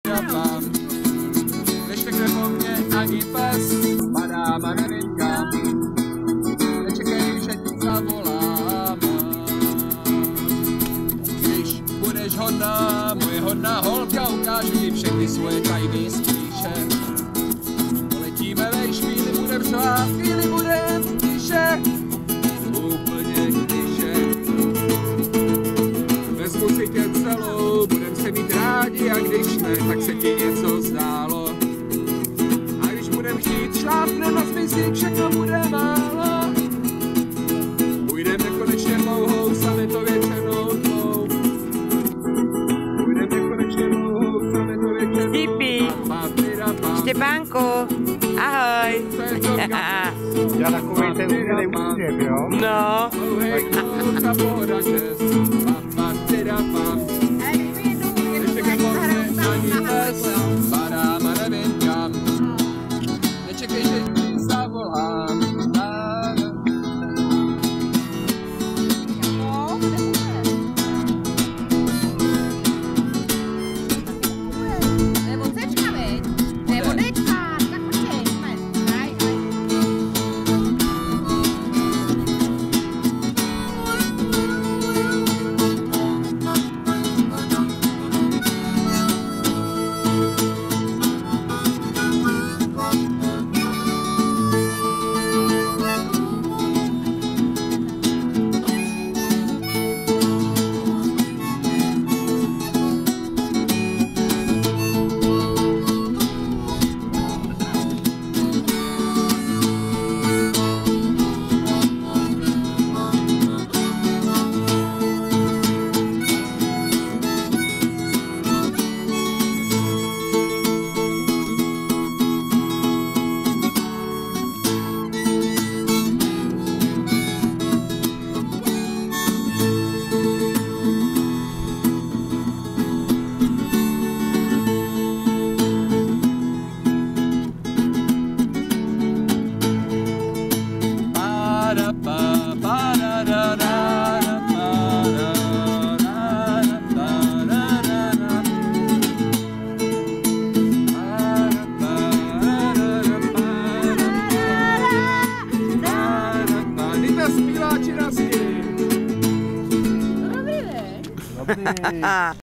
Neštekne po mně ani pes, padám a nevím kam. Nečekej, že ti zavolám. Když budeš hodná, moje hodná holka, ukážu ti všechny svoje tajný sklíše. Poletíme vejš, chvíli budem řvát, chvíli budem tiše. Úplně tiše. Vezmu si tě celou, budem se mít rádi a když ne, tak se ti něco zdálo. A když budem chtít, šlápnem a zmizí, všechno bude málo. Půjdem nekonečně dlouhou, sametově černou tlou. Půjdem nekonečně dlouhou, sametově černou tlou. Tipi, Štěpánku, ahoj. Já takovej ten úplnej úsměv, jo? No. Padám a nevím kam. Nečekej, že ti zavolám. Nebo cečka, veď? Nebo dečka, tak počkej, jdeme. Dobrý, veď? Dobrý.